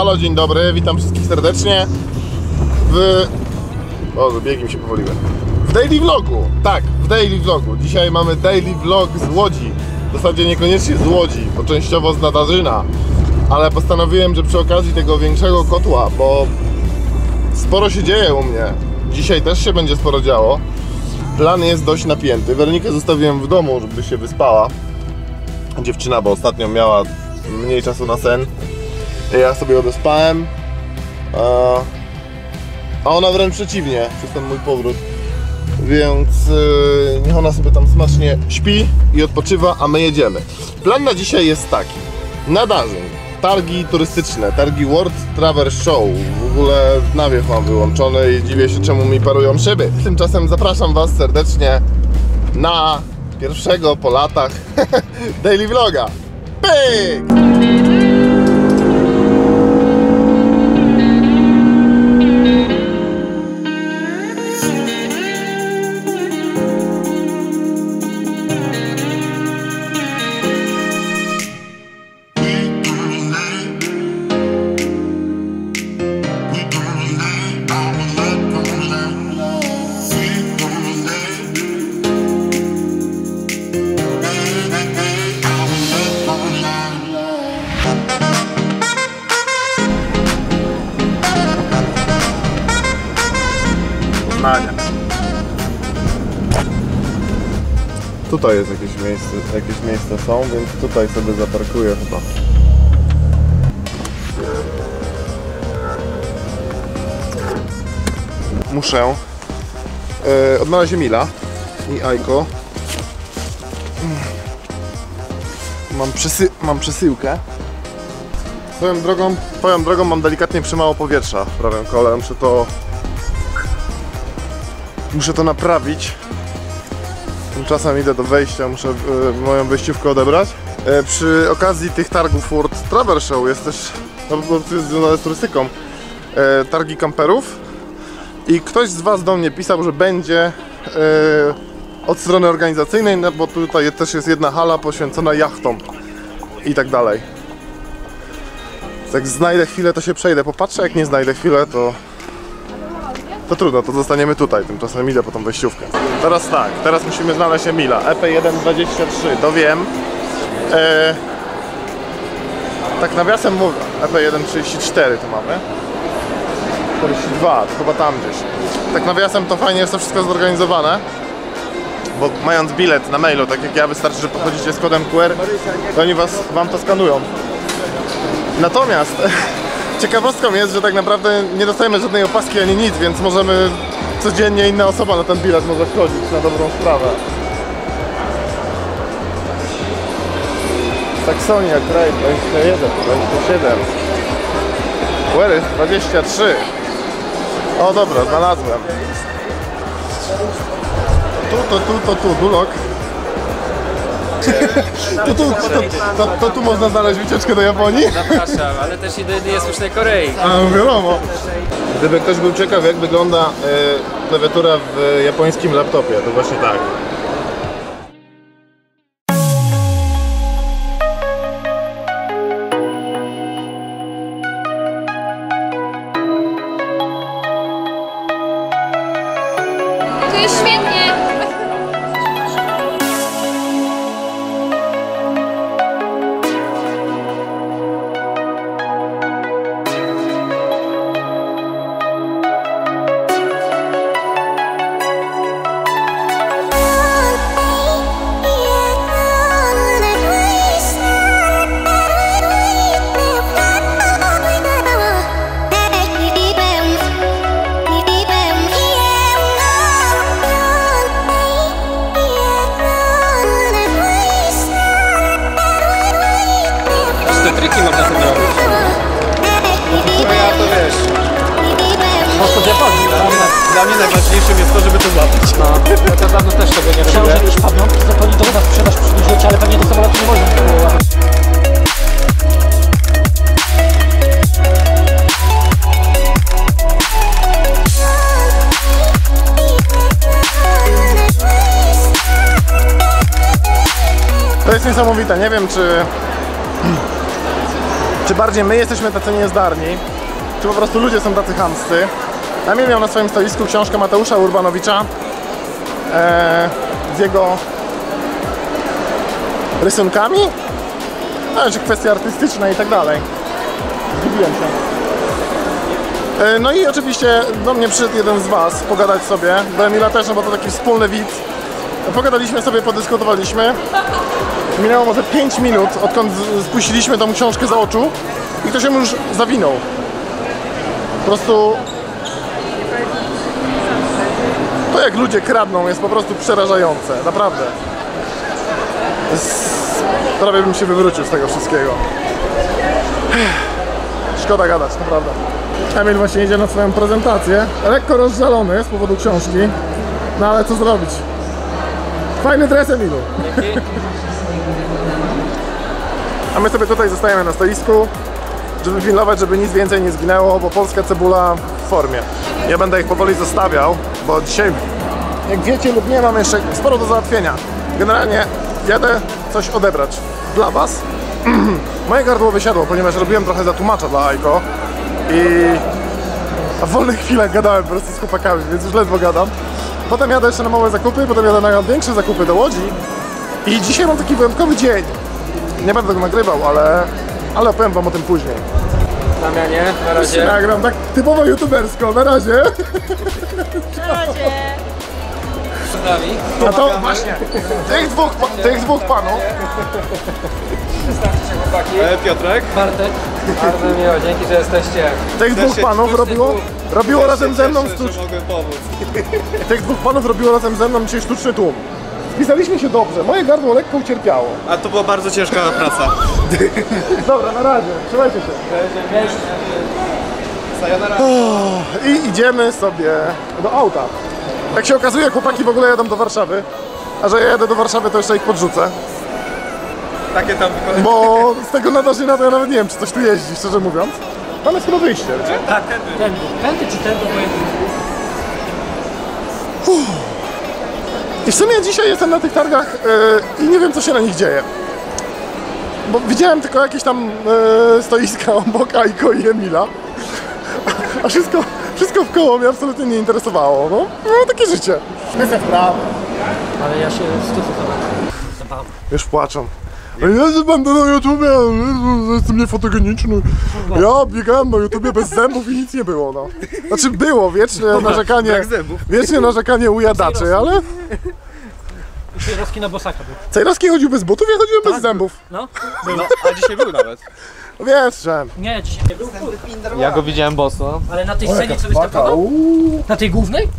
Halo, dzień dobry, witam wszystkich serdecznie O, biegi mi się powoliły. W daily vlogu, tak, w daily vlogu. Dzisiaj mamy daily vlog z Łodzi. W zasadzie niekoniecznie z Łodzi, bo częściowo z Nadarzyna. Ale postanowiłem, że przy okazji tego większego kotła, bo sporo się dzieje u mnie. Dzisiaj też się będzie sporo działo. Plan jest dość napięty. Weronikę zostawiłem w domu, żeby się wyspała. Dziewczyna, bo ostatnio miała mniej czasu na sen. Ja sobie odespałem. A ona wręcz przeciwnie, przez ten mój powrót. Więc niech ona sobie tam smacznie śpi i odpoczywa, a my jedziemy. Plan na dzisiaj jest taki. Nadarzyn, targi turystyczne, targi World Travel Show. W ogóle nawiew mam wyłączony i dziwię się, czemu mi parują szyby. Tymczasem zapraszam Was serdecznie na pierwszego po latach daily vloga. Pyk! Tutaj jest jakieś miejsca są, więc tutaj sobie zaparkuję chyba. Muszę odnaleźć Emila i Ajko. Mam przesyłkę. Swoją drogą mam delikatnie przymało powietrza w prawym kole. Muszę to naprawić. Tymczasem idę do wejścia, muszę moją wejściówkę odebrać. Przy okazji tych targów World Travel Show jest też, no po prostu jest związane z turystyką, targi kamperów. I ktoś z Was do mnie pisał, że będzie od strony organizacyjnej, no bo tutaj też jest jedna hala poświęcona jachtom i tak dalej. Jak znajdę chwilę, to się przejdę, popatrzę, jak nie znajdę chwilę, to trudno, to zostaniemy tutaj, tymczasem idę po tą wejściówkę. Teraz tak, teraz musimy znaleźć Emila. EP123, to wiem. Tak nawiasem mówię, EP134 tu mamy. 42, to chyba tam gdzieś. Tak nawiasem to fajnie jest to wszystko zorganizowane. Bo mając bilet na mailu, tak jak ja, wystarczy, że podchodzicie z kodem QR, to oni wam to skanują. Natomiast ciekawostką jest, że tak naprawdę nie dostajemy żadnej opaski ani nic, więc możemy codziennie inna osoba na ten bilet może wchodzić na dobrą sprawę. Saxonia, kraj 21, 27. Where is 23? O dobra, znalazłem. Tu, Dulok. Tu można znaleźć wycieczkę do Japonii? Zapraszam, ale też i do niesłysznej Korei. A, wiadomo. Gdyby ktoś był ciekaw, jak wygląda klawiatura w japońskim laptopie, to właśnie tak. To jest świetnie! Triki można sobie robić. No ja to wiesz. Prosto w Japonii. Dla mnie najważniejszym jest to, żeby to złapać. No, ja dawno też tego nie robię. Książę już pamiątki z Japonii do nas sprzedaż przybliżyć, ale pewnie do samolotu nie można było łapać. To jest niesamowite, nie wiem czy Czy bardziej my jesteśmy tacy niezdarni, czy po prostu ludzie są tacy chamscy. Emil miał na swoim stoisku książkę Mateusza Urbanowicza z jego rysunkami, czy kwestie artystyczne i tak dalej. Zgubiłem się. No i oczywiście do mnie przyszedł jeden z was pogadać sobie, do Emila też, no bo to taki wspólny widz. Pogadaliśmy sobie, podyskutowaliśmy. Minęło może 5 minut, odkąd spuściliśmy tą książkę za oczu i ktoś ją już zawinął. Po prostu to, jak ludzie kradną, jest po prostu przerażające, naprawdę. Prawie bym się wywrócił z tego wszystkiego. Szkoda gadać, naprawdę. Emil właśnie idzie na swoją prezentację, lekko rozżalony z powodu książki, no ale co zrobić? Fajny dres, Emilu. A my sobie tutaj zostajemy na stoisku, żeby pilnować, żeby nic więcej nie zginęło, bo polska cebula w formie. Ja będę ich powoli zostawiał, bo dzisiaj, jak wiecie lub nie, mam jeszcze sporo do załatwienia. Generalnie jadę coś odebrać dla was. Moje gardło wysiadło, ponieważ robiłem trochę za tłumacza dla Aiko a w wolnych chwilach gadałem po prostu z chłopakami, więc już ledwo gadam. Potem jadę jeszcze na małe zakupy, potem jadę na większe zakupy do Łodzi i dzisiaj mam taki wyjątkowy dzień. Nie będę tego nagrywał, ale opowiem wam o tym później. Damianie, na razie. Nagram tak typowo youtubersko, na razie. Na razie. No to właśnie, tych dwóch panów. Przedstawcie się, chłopaki. Piotrek. Bartek. Bardzo miło, dzięki, że jesteście. Tych dwóch panów robiło razem ze mną Mogę pomóc. tych dwóch panów robiło razem ze mną dzisiaj sztuczny tłum. Spisaliśmy się dobrze, moje gardło lekko ucierpiało. A to była bardzo ciężka praca. Dobra, na razie, trzymajcie się. I idziemy sobie do auta. Jak się okazuje, chłopaki w ogóle jadą do Warszawy. A że ja jadę do Warszawy, to jeszcze ich podrzucę. Takie tam wykonania. Bo z tego nadarzyna to ja nawet nie wiem, czy coś tu jeździ, szczerze mówiąc. Tam jest chyba wyjście, wiecie? Tak, tędy czy tędy, I w sumie dzisiaj jestem na tych targach i nie wiem, co się na nich dzieje. Bo widziałem tylko jakieś tam stoiska obok Aiko i Emila. A wszystko w koło mnie absolutnie nie interesowało. No takie życie. Jestem w prawo. Ale ja się wstydzę zabawy. Już płaczą. Ja będę na YouTubie, jestem niefotogeniczny. Ja biegałem na YouTubie bez zębów i nic nie było, no. Znaczy było, wiecznie narzekanie ujadaczy, ale... Cejrowski na bosaka był. Cejrowski chodził bez butów, ja chodziłem bez zębów. No? No, a dzisiaj był nawet. Wiesz, że... Nie, dzisiaj nie był. Ja go widziałem boso. Ale na tej scenie co występował? Na tej głównej?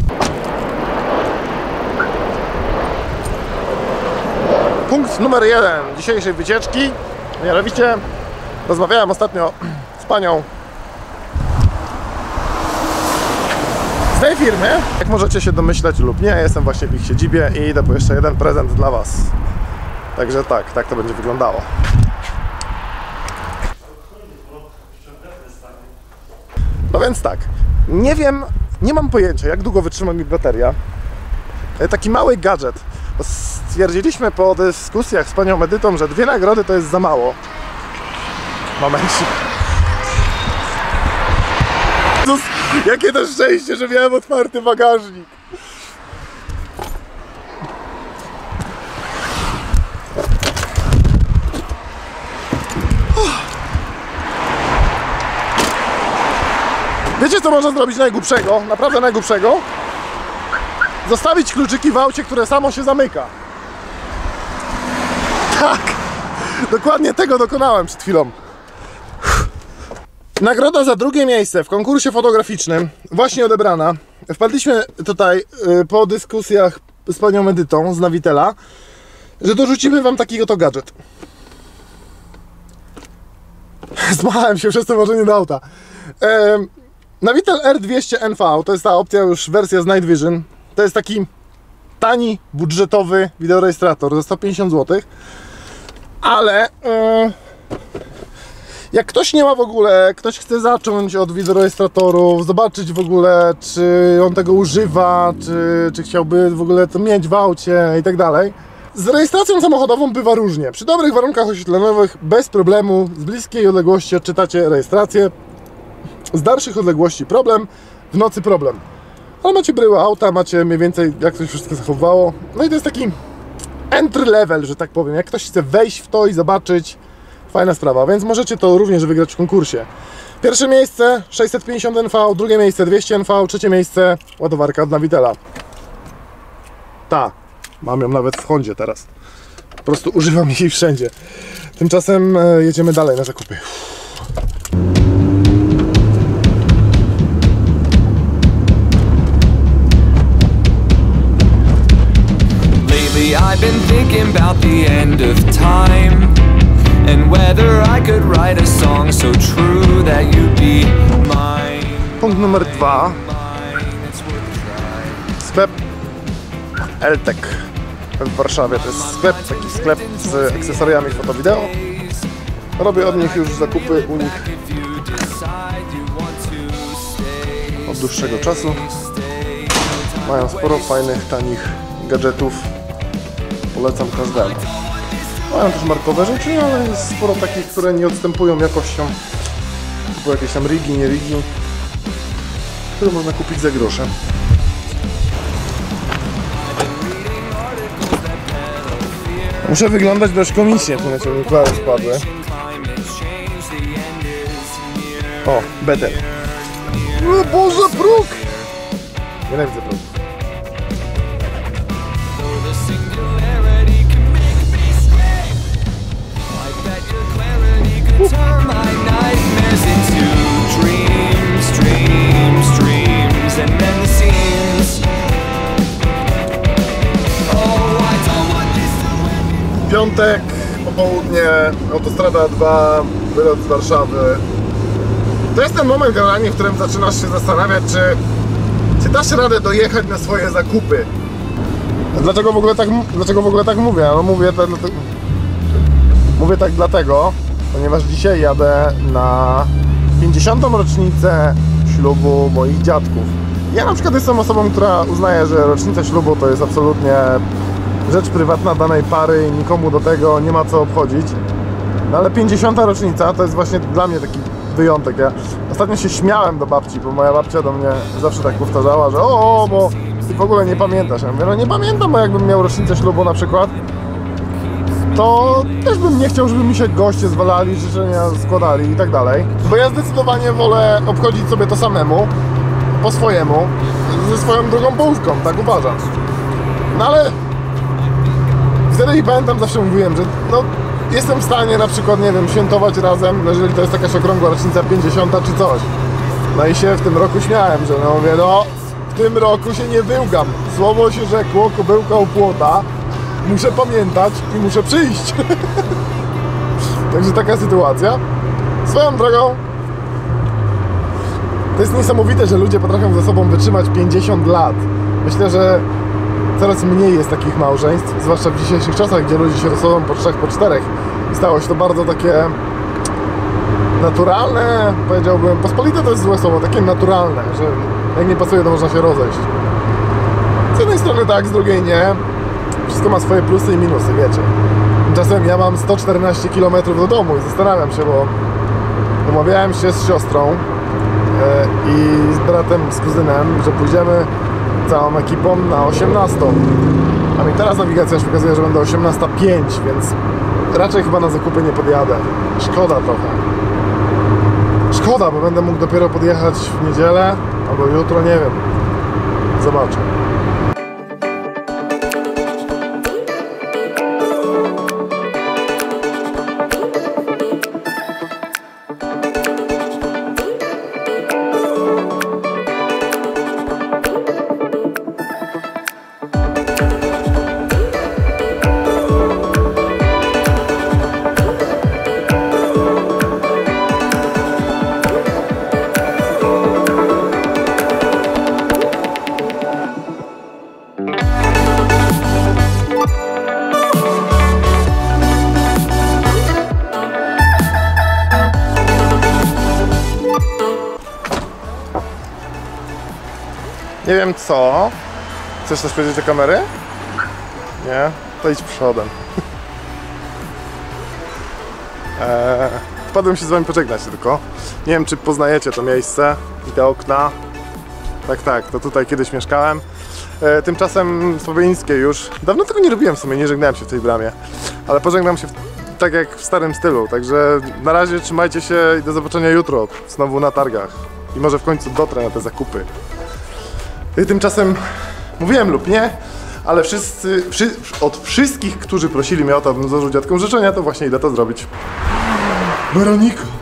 Punkt numer 1 dzisiejszej wycieczki. Mianowicie rozmawiałem ostatnio z panią z tej firmy. Jak możecie się domyśleć lub nie, jestem właśnie w ich siedzibie i idę po jeszcze jeden prezent dla was. Także tak to będzie wyglądało. No więc tak, nie wiem, nie mam pojęcia, jak długo wytrzyma mi bateria. Taki mały gadżet. Bo stwierdziliśmy po dyskusjach z panią Edytą, że 2 nagrody to jest za mało. Momencik. Jezus, jakie to szczęście, że miałem otwarty bagażnik. Wiecie, co można zrobić najgłupszego? Naprawdę najgłupszego? Zostawić kluczyki w aucie, które samo się zamyka. Tak! Dokładnie tego dokonałem przed chwilą. Nagroda za 2. miejsce w konkursie fotograficznym właśnie odebrana. Wpadliśmy tutaj po dyskusjach z panią Edytą z Navitela, że dorzucimy wam taki oto gadżet. Zmachałem się przez to włożenie do auta. Navitel R200 NV to jest ta opcja, już wersja z Night Vision. To jest taki tani, budżetowy wideorejestrator za 150 zł. Ale jak ktoś nie ma w ogóle, ktoś chce zacząć od wideorejestratorów, zobaczyć w ogóle, czy on tego używa, czy chciałby w ogóle to mieć w aucie i tak dalej, Z rejestracją samochodową bywa różnie. Przy dobrych warunkach oświetleniowych bez problemu, z bliskiej odległości odczytacie rejestrację. Z dalszych odległości problem, w nocy problem. Ale macie bryłę auta, macie mniej więcej jak to się wszystko zachowało. No i to jest taki entry level, że tak powiem. Jak ktoś chce wejść w to i zobaczyć, fajna sprawa, więc możecie to również wygrać w konkursie. Pierwsze miejsce 650 NV, drugie miejsce 200 NV, trzecie miejsce ładowarka od Navitela. Mam ją nawet w Hondzie teraz. Po prostu używam jej wszędzie. Tymczasem jedziemy dalej na zakupy. Lately I've been thinking about the end of time and whether I could write a song so true that you'd be mine. Punkt numer 2. Sklep Eltek w Warszawie. To jest sklep, taki sklep z akcesoriami foto-wideo. Robię od nich już zakupy u nich od dłuższego czasu. Mają sporo fajnych, tanich gadżetów. Polecam każdemu. Mają też markowe rzeczy, ale jest sporo takich, które nie odstępują jakością. Typu jakieś tam rigi, nie rigi, które można kupić za grosze. Muszę wyglądać dość komicznie, tu na ciebie klary spadły. O, betel. O Boże, próg! Nienawidzę próg. Turn my nightmares into dreams, and then the scenes. Oh, I don't want this to end. Piątek, popołudnie, autostrada 2, wylot z Warszawy. To jest ten moment generalnie, w którym zaczynasz się zastanawiać, czy dasz radę dojechać na swoje zakupy. Dlaczego w ogóle tak mówię? No mówię tak dlatego, ponieważ dzisiaj jadę na 50. rocznicę ślubu moich dziadków. Ja na przykład jestem osobą, która uznaje, że rocznica ślubu to jest absolutnie rzecz prywatna danej pary i nikomu do tego nie ma co obchodzić. No ale 50. rocznica to jest właśnie dla mnie taki wyjątek. Ja ostatnio się śmiałem do babci, bo moja babcia do mnie zawsze tak powtarzała, że bo ty w ogóle nie pamiętasz. Ja mówię, no nie pamiętam, bo jakbym miał rocznicę ślubu na przykład, to też bym nie chciał, żeby mi się goście zwalali, życzenia składali i tak dalej. Bo ja zdecydowanie wolę obchodzić sobie to samemu, po swojemu, ze swoją drugą połówką, tak uważam. No ale wtedy i pamiętam, zawsze mówiłem, że no jestem w stanie na przykład, nie wiem, świętować razem, jeżeli to jest jakaś okrągła rocznica 50 czy coś. No i się w tym roku śmiałem, że no mówię, no w tym roku się nie wyłgam. Słowo się rzekło, kobyłka u płota. Muszę pamiętać i muszę przyjść. Także taka sytuacja. Swoją drogą, to jest niesamowite, że ludzie potrafią ze sobą wytrzymać 50 lat. Myślę, że coraz mniej jest takich małżeństw, zwłaszcza w dzisiejszych czasach, gdzie ludzie się ze sobą po 3, po 4. I stało się to bardzo takie naturalne, powiedziałbym, pospolite to jest złe słowo, takie naturalne, że jak nie pasuje, to można się rozejść. Z jednej strony tak, z drugiej nie. Wszystko ma swoje plusy i minusy, wiecie. Tymczasem ja mam 114 km do domu i zastanawiam się, bo umawiałem się z siostrą i z bratem, z kuzynem, że pójdziemy całą ekipą na 18. A mi teraz nawigacja już pokazuje, że będę 18:05, więc raczej chyba na zakupy nie podjadę. Szkoda trochę. Szkoda, bo będę mógł dopiero podjechać w niedzielę albo jutro, nie wiem. Zobaczę. Nie wiem co. Chcesz coś powiedzieć do kamery? Nie? To idź przodem. Wpadłem się z wami pożegnać tylko. Nie wiem, czy poznajecie to miejsce i te okna. Tak, to tutaj kiedyś mieszkałem. Tymczasem Słowiańskie już. Dawno tego nie robiłem w sumie, nie żegnałem się w tej bramie. Ale pożegnam się tak jak w starym stylu. Także na razie trzymajcie się i do zobaczenia jutro. Znowu na targach. I może w końcu dotrę na te zakupy. Tymczasem mówiłem lub nie, ale od wszystkich, którzy prosili mnie o to, abym złożył dziadkom życzenia, to właśnie idę to zrobić. Weronika!